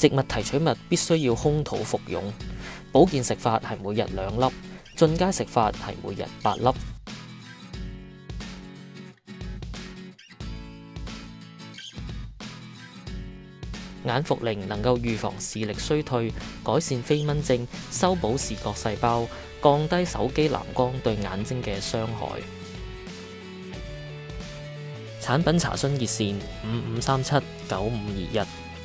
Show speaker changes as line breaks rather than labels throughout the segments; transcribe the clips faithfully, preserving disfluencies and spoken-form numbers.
植物提取物必須要空肚服用。保健食法係每日兩粒，進階食法係每日八粒。眼伏靈能夠預防視力衰退，改善飛蚊症，修補視覺細胞，降低手機藍光對眼睛嘅傷害。產品查詢熱線五五三七九五二一。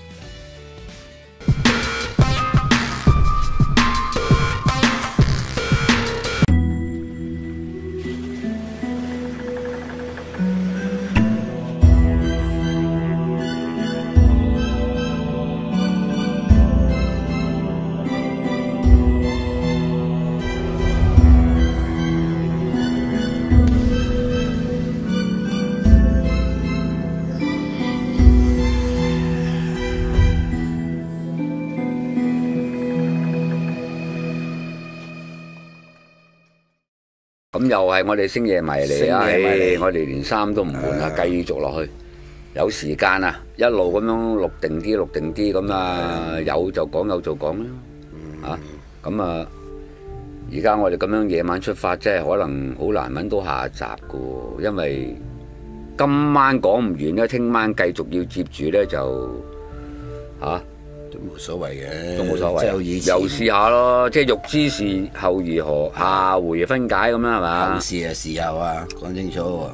咁又係我哋星夜迷嚟啊！我哋連衫都唔換啊，繼續落去。有時間啊，一路咁樣錄定啲，錄定啲咁啊，有就講，有就講啦。啊，咁啊，而家我哋咁樣夜晚出發，即係可能好難揾到下集噶，因為今晚講唔完咧，聽晚繼續要接住咧就嚇。
都冇所謂嘅，
都冇所謂，又試下咯，即係欲知事後如何，下回分解咁樣係嘛？
後事啊，事後啊，講清楚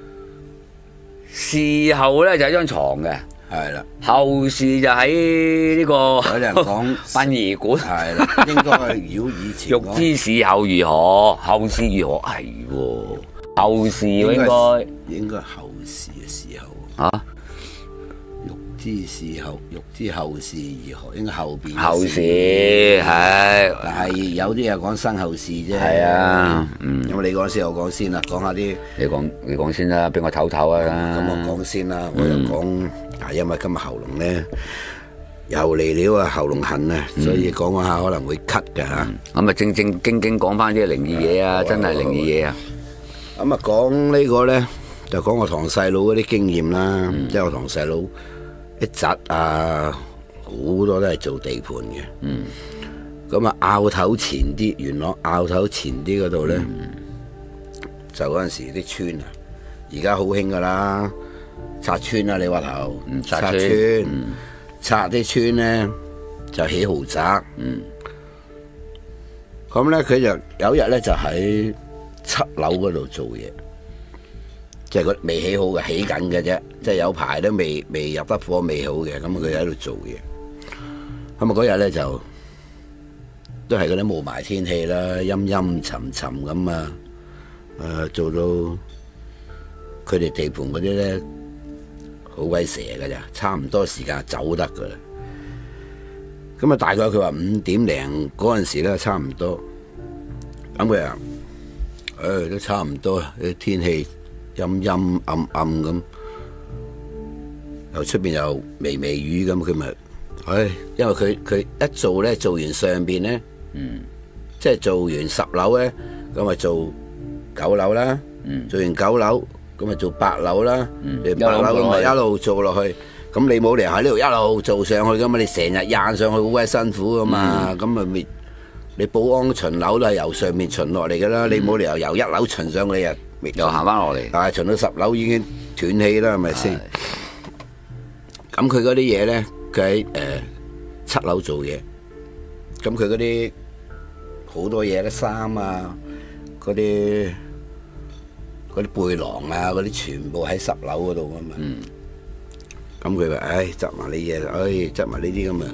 喎。事後咧就係張床嘅，
係啦。
後事就喺呢個
有人講
殯儀館，
係啦。應該係如果以前
欲知事後如何，後事如何係喎？後事應該
應該後事嘅時候
啊。
知事後，欲知後事如何，應該後邊
後事係，
但係有啲又講身後事啫。
係啊，嗯。
咁你講先，我講先啦，講下啲。
你講你講先啦，俾我唞唞啊。
咁我講先啦，我又講啊，因為今日喉嚨咧又嚟了啊，喉嚨痕啊，所以講講下可能會咳嘅嚇。
咁啊，正正經經講翻啲靈異嘢啊，真係靈異嘢啊。
咁啊，講呢個咧就講我堂細佬嗰啲經驗啦，即係我堂細佬。一侄啊，好多都係做地盤嘅。嗯，咁啊，拗頭前啲，元朗拗頭前啲嗰度咧，嗯、就嗰陣時啲村啊，而家好興噶啦，拆村啊，你話頭，嗯、拆村，嗯、拆啲村咧就起豪宅。嗯，咁咧佢就有一日咧就喺七樓嗰度做嘢。即係佢未起好嘅，起緊嘅啫。即係有排都未未入得伙，未好嘅。咁佢喺度做嘢。咁啊嗰日咧就都係嗰啲霧霾天氣啦，陰陰沉沉咁啊。誒做到佢哋地盤嗰啲咧好鬼蛇㗎咋，差唔多時間走得㗎啦。咁啊大概佢話五點零嗰陣時咧差唔多。咁佢啊誒都差唔多啦，啲天氣。陰陰暗暗咁，又出邊又微微雨咁，佢咪，唉，因為佢佢一做咧，做完上邊咧，嗯，即係做完十樓咧，咁咪做九樓啦，嗯，做完九樓，咁咪做八樓啦，嗯，八樓咁咪一路做落去，咁你冇理由喺呢度一路做上去噶嘛，你成日掗上去好鬼辛苦噶嘛，咁咪咪，你保安巡樓都係由上面巡落嚟噶啦，你冇理由由一樓巡上去啊！
又行翻落嚟，
但係巡到十樓已經斷氣啦，係咪先？咁佢嗰啲嘢咧，佢喺誒七樓做嘢，咁佢嗰啲好多嘢咧，衫啊，嗰啲嗰啲背囊啊，嗰啲全部喺十樓嗰度噶嘛。嗯。咁佢話：，唉，執埋呢嘢，唉，執埋呢啲咁啊，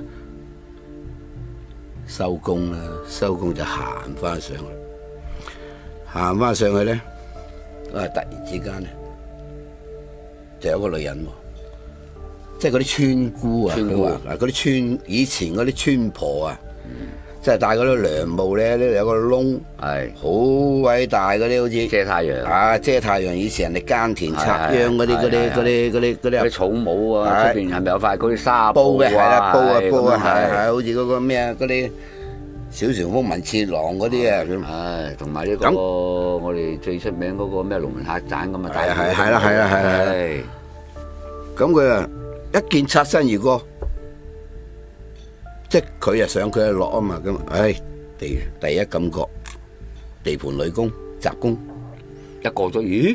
收工啦，收工就行翻上去，行翻上去咧。啊！突然之間咧，就有個女人喎，即係嗰啲村姑啊，佢話嗱，嗰啲村以前嗰啲村婆啊，嗯、即係戴嗰啲涼帽咧，呢度有個窿，係好偉大嗰啲，好似
遮太陽
啊，遮太陽。以前人哋耕田插秧嗰啲嗰啲嗰啲嗰啲嗰啲
草帽啊，出邊係咪有塊嗰啲紗布
嘅？係啦，布啊布啊，
係
係好似嗰個咩啊嗰啲。小旋風文次郎嗰啲啊，咁，
唉，同埋呢個我哋最出名嗰個咩龍門客棧咁啊，
係係係啦係啦係係。咁佢啊一見擦身而過， 即係佢又上佢又落啊嘛，咁唉地第一感覺地盤女工雜工，
一過咗，咦？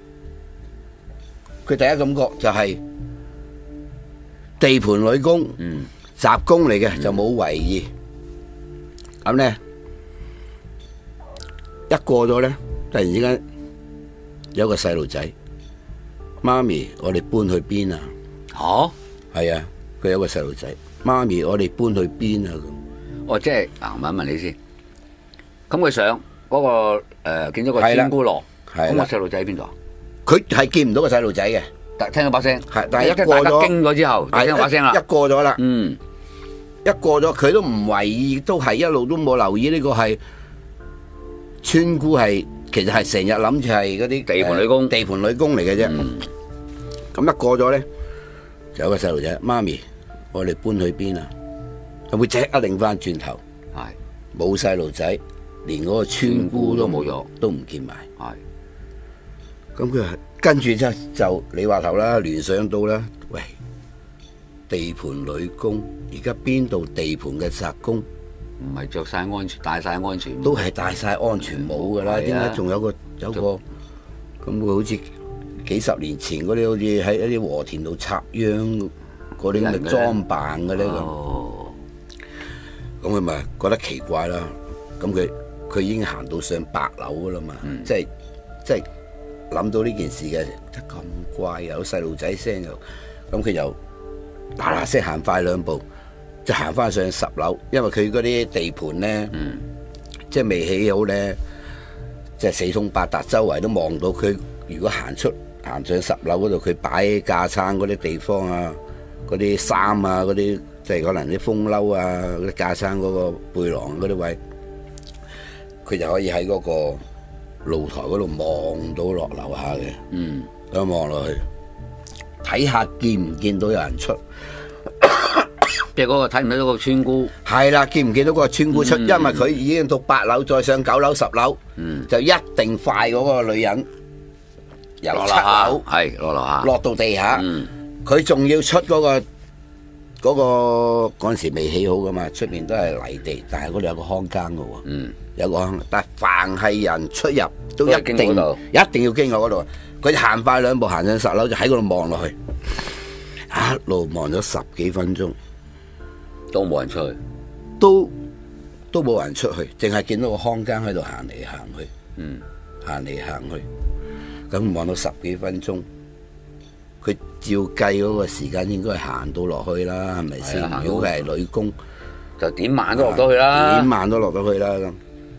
佢第一感覺就係地盤女工，
嗯，
雜工嚟嘅，就冇為意。咁咧一過咗咧，突然之間有個細路仔，媽咪，我哋搬去邊啊？
嚇？
係啊，佢有個細路仔，媽咪，我哋搬去邊啊？咁
哦，即係嗱，問一問你先。咁佢上嗰個誒見咗個天姑羅，咁個細路仔喺邊度啊？
佢係見唔到個細路仔嘅，
但聽到把聲，
係但係一
即係
過咗
大家經咗之後，就聽到把聲啦
一。過咗啦，
嗯，
一過咗佢都唔為意，都係一路都冇留意呢個係村姑，係其實係成日諗住係嗰啲
地盤女工
呃地盤女工嚟嘅啫。
嗯
咁一過咗咧，就有個細路仔，媽咪，我哋搬去邊啊？佢會即刻擰翻轉頭，
係
冇細路仔，連嗰個村姑都冇咗，都唔見埋。
係。
咁佢話跟住之後就你話頭啦，聯想到啦，喂，地盤女工，而家邊度地盤嘅雜工
唔係着晒安全，戴晒安全帽，
都係戴晒安全帽噶啦，點解仲有個有個咁佢好似幾十年前嗰啲好似喺一啲禾田度插秧嗰啲咁嘅裝扮嘅咧咁？
哦，
咁佢咪覺得奇怪啦。咁佢佢已經行到上八樓噶啦嘛，
嗯
即係即係諗到呢件事嘅，咁怪有細路仔聲又，咁佢就嗱嗱聲行快兩步，就行翻上十樓，因為佢嗰啲地盤咧，
嗯，
即係未起好咧，即係四通八達，周圍都望到佢。如果行出行上十樓嗰度，佢擺架撐嗰啲地方啊，嗰啲衫啊，嗰啲即係可能啲風褸啊，嗰啲架撐嗰個背囊嗰啲位，佢就可以喺嗰個露台嗰度望到落樓下嘅。
嗯，
咁望落去，睇下見唔見到有人出？
即係嗰個睇唔睇到個村姑？
係啦，見唔見到嗰個村姑出？
嗯
因為佢已經到八樓，再上九樓、十樓，
嗯，
就一定快嗰個女人由七
落樓下，
樓
係落樓下，
落到地下。
嗯，
佢仲要出嗰、個嗰、個嗰陣時未起好噶嘛，出面都係泥地，但係嗰度有個看更嘅喎，
嗯，
有個看，但係凡係人出入都
都係
一定
經過嗰度
一定要經過嗰度。佢行快兩步行上十樓，就喺嗰度望落去，一路望咗十幾分鐘，
都冇人出去，
都都冇人出去，淨係見到個看更喺度行嚟行去，
嗯，
行嚟行去，咁望到十幾分鐘。佢照計嗰個時間應該係行到落去啦，係咪先
係啊？
如果佢係女工，
就點慢都落到去啦，
點慢都落到去啦咁。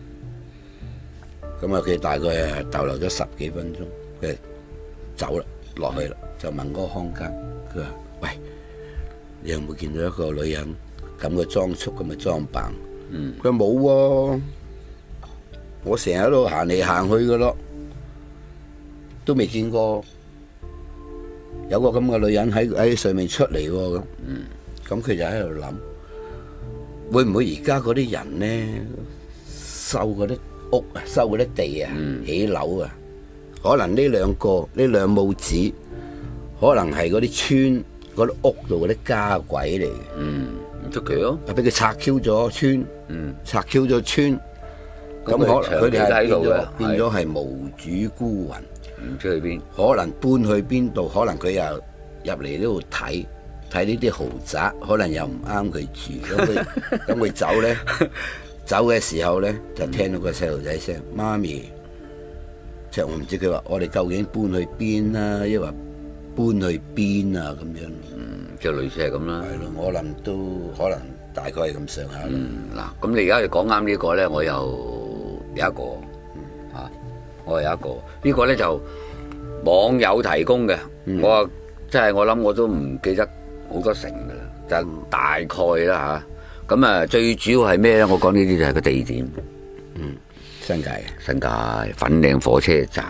咁啊，佢大概係逗留咗十幾分鐘，佢走啦，落去啦，就問嗰個看更，佢話：喂，你有冇見到一個女人咁嘅裝束咁嘅裝扮？
嗯，
佢話冇喎，我成日喺度行嚟行去嘅咯，都未見過。有個咁嘅女人喺喺上面出嚟喎，咁，咁佢就喺度諗，會唔會而家嗰啲人咧收嗰啲屋啊，收嗰啲地啊，
嗯
起樓啊，可能呢兩個呢兩母子，可能係嗰啲村嗰啲屋度嗰啲家鬼嚟嘅，
嗯，唔出奇咯，
啊俾佢拆 Q 咗村，
嗯，
拆 Q 咗村，咁
咁佢
可能佢哋係變
長期都喺度嘅
咗變咗係無主孤魂。
唔知去邊，
可能搬去邊度，可能佢又入嚟呢度睇睇呢啲豪宅，可能又唔啱佢住，咁佢咁佢走咧，走嘅時候咧就聽到個細路仔聲，媽咪，即係我唔知佢話我哋究竟搬去邊啦，抑或搬去邊啊咁樣，
嗯，即係類似係咁啦。
係咯，我諗都可能大概係咁上下啦。
嗯，嗱，咁你而家講啱呢個咧，我又有一個，啊，我又有一個，呢個咧就網友提供嘅，我啊即係我諗我都唔記得好多成噶啦，就大概啦吓。咁啊，最主要係咩咧？我講呢啲就係個地點，
嗯，新界嘅
新界粉嶺火車站。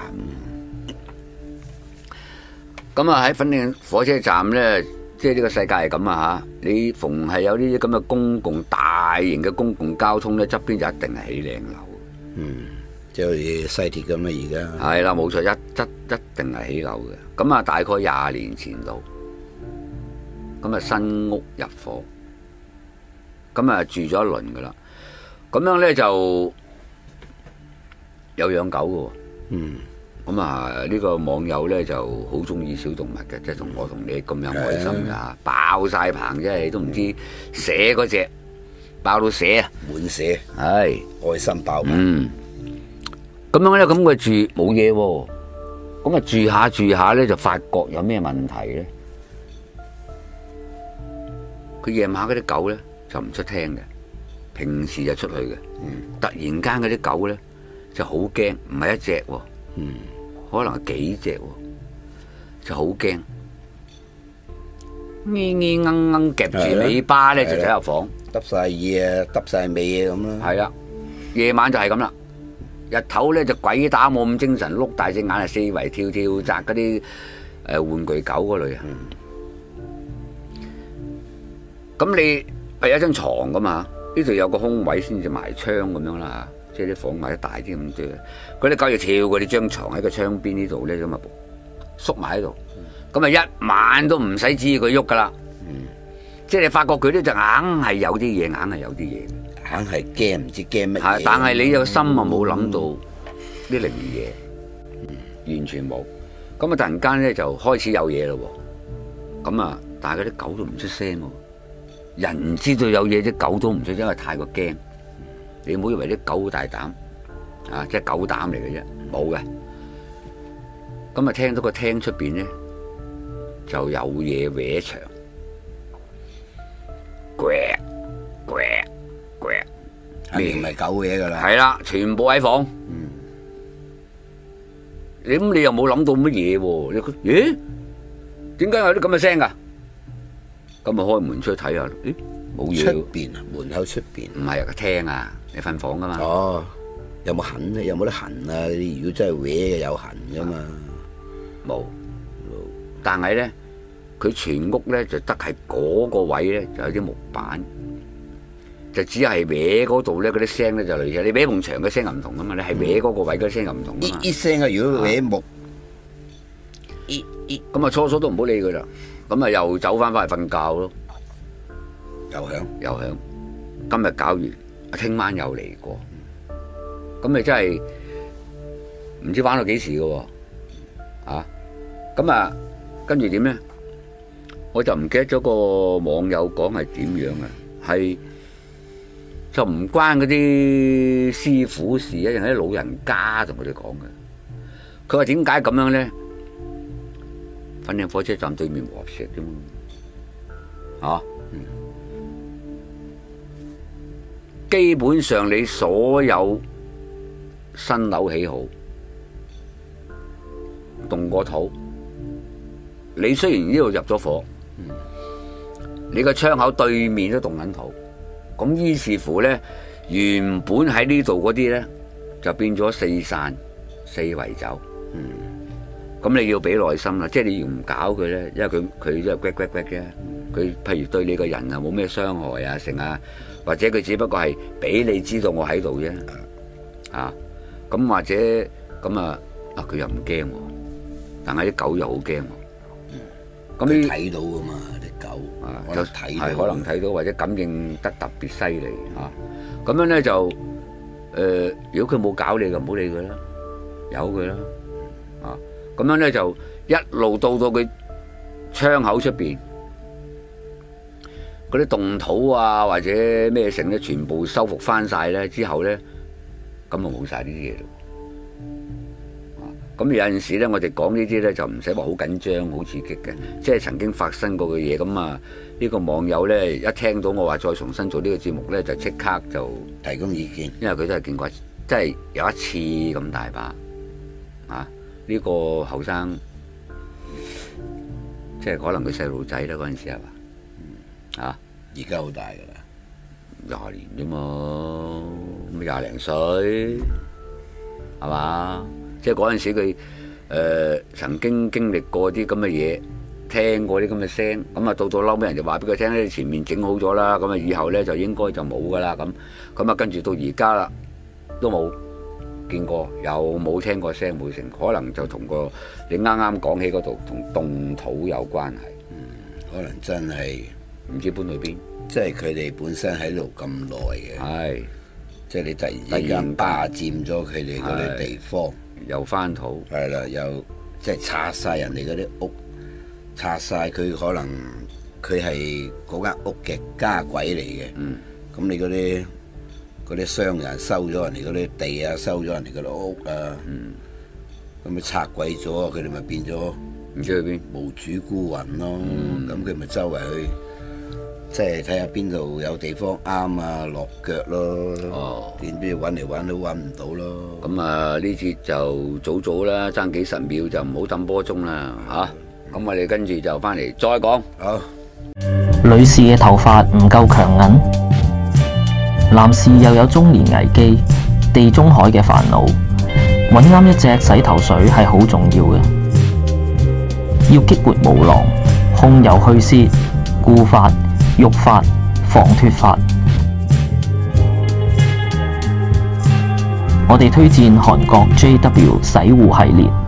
咁啊喺粉嶺火車站咧，即係呢個世界係咁啊吓，你逢係有呢啲咁嘅公共大型嘅公共交通咧，側邊就一定係起靚樓。
嗯，即係好似西鐵咁啊，而家
係啦，冇錯，一一一定係起樓嘅。咁啊，大概廿年前度，咁啊新屋入伙， 咁啊住咗一輪噶啦。咁樣咧就有養狗嘅喎。
嗯。
咁啊呢個網友咧就好中意小動物嘅，即係同我同你咁有愛心㗎，爆晒棚真係都唔知寫嗰隻爆到寫啊，
滿寫，
係
愛心爆棚。
嗯。咁樣咧，咁佢住冇嘢喎，咁啊住下住下咧就發覺有咩問題咧？佢夜晚嗰啲狗咧就唔出廳嘅，平時就出去嘅。嗯。突然間嗰啲狗咧就好驚，唔係一隻喎，嗯，可能係幾隻喎，就好驚，咿咿鶯鶯夾住尾巴咧就走入房，
耷晒耳啊，耷晒尾啊咁啦。
係啊，夜晚就係咁啦。日頭咧就鬼打冇咁精神，碌大隻眼係四圍跳跳紮嗰啲誒玩具狗嗰類啊。咁、嗯、你係有一張床噶嘛？呢度有個空位先至埋窗咁樣啦，即係啲房埋得大啲咁啫。嗰啲狗就跳過你張床喺個窗邊呢度咧咁啊，縮埋喺度。咁啊一晚都唔使知佢喐噶啦。嗯、即係你發覺佢咧就硬係有啲嘢，硬係有啲嘢。
硬係驚唔知驚乜嘢，
但係你個心啊冇諗到啲靈異嘢，嗯、完全冇。咁啊突然間咧就開始有嘢咯喎，咁啊但係嗰啲狗都唔出聲喎，人知道有嘢，啲狗都唔出聲，因為太過驚。你唔好以為啲狗好大膽，啊即係狗膽嚟嘅啫，冇嘅。咁啊聽到個廳出邊咧就有嘢搲牆，呱呱。
你唔係狗嘢噶啦，
係啦，全部喺房。嗯，你咁你又冇諗到乜嘢喎？你咦？點解有啲咁嘅聲噶？咁啊開門出去睇下，咦冇嘢。
出邊啊，門口出邊。
唔係啊，個廳啊，你瞓房噶嘛。
哦，有冇痕咧？有冇得痕啊？如果真係搲嘅有痕噶嘛？
冇，但係咧，佢全屋咧就得係嗰個位咧就有啲木板。就只係搲嗰度咧，嗰啲聲咧就類似你搲埲牆嘅聲又唔同噶嘛，你係搲嗰個位嗰啲聲又唔同噶嘛。
呢聲啊，如果搲木，
咦咦咁啊初初都唔好理佢啦，咁啊又走翻翻去瞓覺咯，
又響
又響。今日搞完，聽晚又嚟過，咁咪真係唔知玩到幾時噶喎，啊！咁啊跟住點咧？我就唔記得咗個網友講係點樣啊，係。就唔關嗰啲師傅事啊，定係啲老人家同佢哋講嘅。佢話點解咁樣咧？粉嶺火車站對面和合石啫嘛，啊，嗯、基本上你所有新樓起好，動過土，你雖然呢度入咗火，嗯、你個窗口對面都動緊土。咁於是乎咧，原本喺呢度嗰啲咧，就變咗四散四圍走。嗯，咁你要俾耐心啦，即係你要唔搞佢咧，因為佢佢都係呱呱呱嘅。佢譬如對你個人啊冇咩傷害啊成啊，或者佢只不過係俾你知道我喺度啫。啊，咁或者咁啊啊佢又唔驚喎，但係啲狗又好驚喎。
咁你睇到噶嘛啲狗
啊，
就睇到，
係可能睇到或者感應得特別犀利嚇。咁樣咧就誒，如果佢冇搞你，就唔好理佢啦，由佢啦。啊，咁樣咧就一路到到佢窗口出邊嗰啲動土啊，或者咩成咧，全部修復翻晒咧之後咧，咁就冇晒呢啲嘢咯。咁有陣時咧，我哋講呢啲咧就唔使話好緊張、好刺激嘅，即係曾經發生過嘅嘢。咁啊，呢個網友咧一聽到我話再重新做呢個節目咧，就即刻就
提供意見，
因為佢都係見過，即係有一次咁大把啊！呢個後生即係可能佢細路仔啦，嗰陣時係嘛？啊，
而家好大噶啦，
廿年啫嘛，咁廿零歲係嘛？即係嗰陣時佢誒、呃、曾經經歷過啲咁嘅嘢，聽過啲咁嘅聲，咁啊到到嬲尾人就話俾佢聽咧，前面整好咗啦，咁啊以後咧就應該就冇噶啦，咁咁啊跟住到而家啦，都冇見過，又冇聽過聲冇成，可能就同個你啱啱講起嗰度同動土有關係，
嗯，可能真係
唔知搬去邊。
即係佢哋本身喺度咁耐嘅，
係
即係你突然之間霸佔咗佢哋嗰啲地方，
又翻土，
係啦，又即係拆晒人哋嗰啲屋，拆晒佢可能佢係嗰間屋嘅家鬼嚟嘅。
嗯，
咁你嗰啲嗰啲商人收咗人哋嗰啲地啊，收咗人哋嗰啲屋啊，
嗯，
咁咪拆鬼咗，佢哋咪變咗
唔知去邊，
無主孤魂咯。咁佢咪周圍去，即係睇下邊度有地方啱啊，落腳咯。
哦，
點知揾嚟揾都揾唔到咯。
咁啊呢節就早早啦，爭幾十秒就唔好抌波鐘啦嚇。咁我哋跟住就翻嚟再講。
好，
女士嘅頭髮唔夠強韌，男士又有中年危機、地中海嘅煩惱，揾啱一隻洗頭水係好重要嘅。要激活毛囊，控油去屑、固髮、育髮、防脫髮。我哋推薦韓國 J W 洗護系列。